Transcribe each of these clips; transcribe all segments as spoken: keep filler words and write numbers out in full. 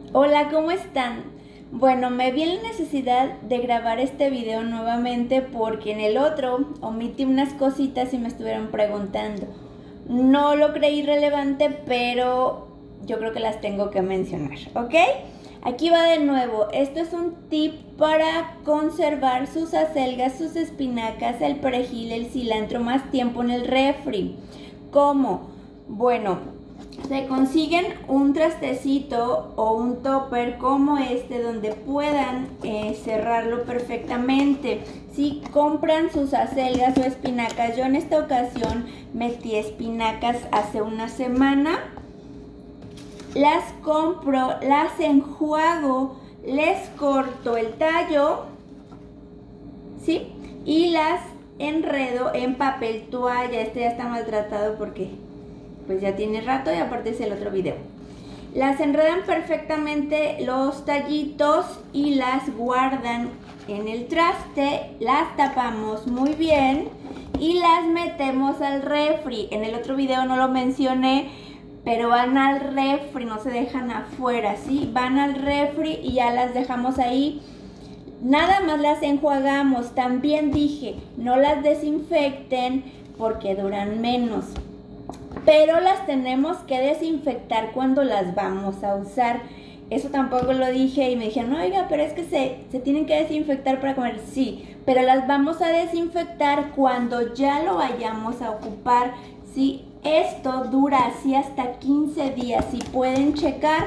Hola, ¿cómo están? Bueno, me vi en la necesidad de grabar este video nuevamente porque en el otro omití unas cositas y me estuvieron preguntando. No lo creí relevante, pero yo creo que las tengo que mencionar, ¿ok? Aquí va de nuevo. Esto es un tip para conservar sus acelgas, sus espinacas, el perejil, el cilantro más tiempo en el refri. ¿Cómo? Bueno, se consiguen un trastecito o un topper como este donde puedan eh, cerrarlo perfectamente. Si compran sus acelgas o espinacas, yo en esta ocasión metí espinacas hace una semana, las compro, las enjuago, les corto el tallo, ¿sí? Y las enredo en papel toalla. Este ya está maltratado porque pues ya tiene rato y aparte es el otro video. Las enredan perfectamente los tallitos y las guardan en el traste, las tapamos muy bien y las metemos al refri. En el otro video no lo mencioné, pero van al refri, no se dejan afuera, ¿sí? Van al refri y ya las dejamos ahí. Nada más las enjuagamos. También dije, no las desinfecten porque duran menos, pero las tenemos que desinfectar cuando las vamos a usar. Eso tampoco lo dije y me dijeron, no, oiga, pero es que se, se tienen que desinfectar para comer. Sí, pero las vamos a desinfectar cuando ya lo vayamos a ocupar, ¿sí? Esto dura así hasta quince días. Si pueden checar,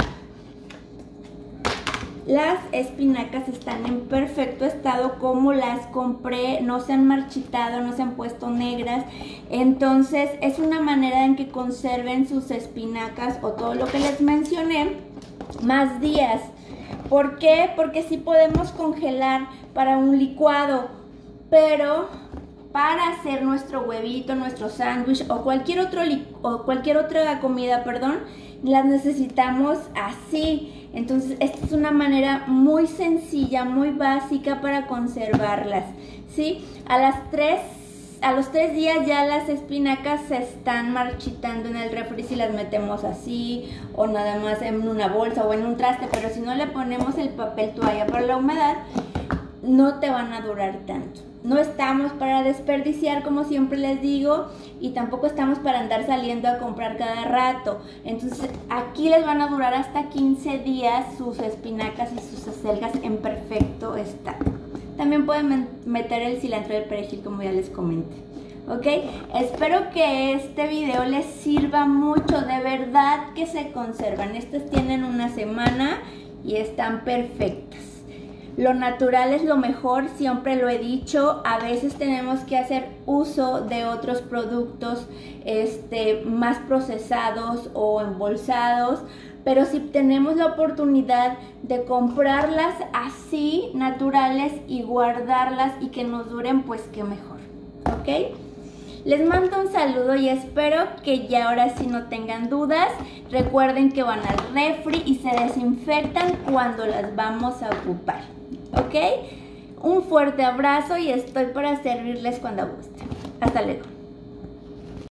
las espinacas están en perfecto estado como las compré, no se han marchitado, no se han puesto negras. Entonces es una manera en que conserven sus espinacas o todo lo que les mencioné más días. ¿Por qué? Porque sí podemos congelar para un licuado, pero para hacer nuestro huevito, nuestro sándwich o cualquier otro o cualquier otra comida, perdón, las necesitamos así. Entonces esta es una manera muy sencilla, muy básica para conservarlas, ¿sí? A las tres, a los tres días ya las espinacas se están marchitando en el refri si las metemos así o nada más en una bolsa o en un traste, pero si no le ponemos el papel toalla para la humedad, no te van a durar tanto. No estamos para desperdiciar, como siempre les digo, y tampoco estamos para andar saliendo a comprar cada rato. Entonces aquí les van a durar hasta quince días sus espinacas y sus acelgas en perfecto estado. También pueden meter el cilantro y el perejil, como ya les comenté. ¿Ok? Espero que este video les sirva mucho. De verdad que se conservan. Estas tienen una semana y están perfectas. Lo natural es lo mejor, siempre lo he dicho. A veces tenemos que hacer uso de otros productos este, más procesados o embolsados, pero si tenemos la oportunidad de comprarlas así, naturales, y guardarlas y que nos duren, pues qué mejor, ¿ok? Les mando un saludo y espero que ya ahora sí no tengan dudas. Recuerden que van al refri y se desinfectan cuando las vamos a ocupar, ¿ok? Un fuerte abrazo y estoy para servirles cuando gusten. Hasta luego.